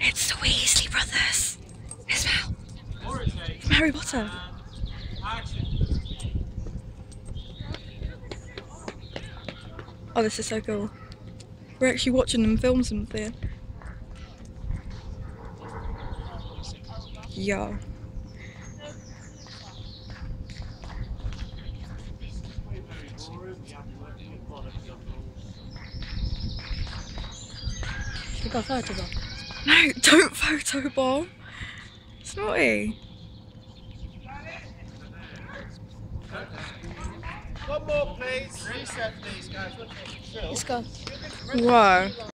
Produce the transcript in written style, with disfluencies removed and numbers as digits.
It's the Weasley brothers. Isabel. From Harry Potter. Oh, this is so cool. We're actually watching them film something. Yeah. We got a photo bomb. No, don't photo bomb. It's naughty. One more, please. Reset, please, guys. Let's go. Whoa.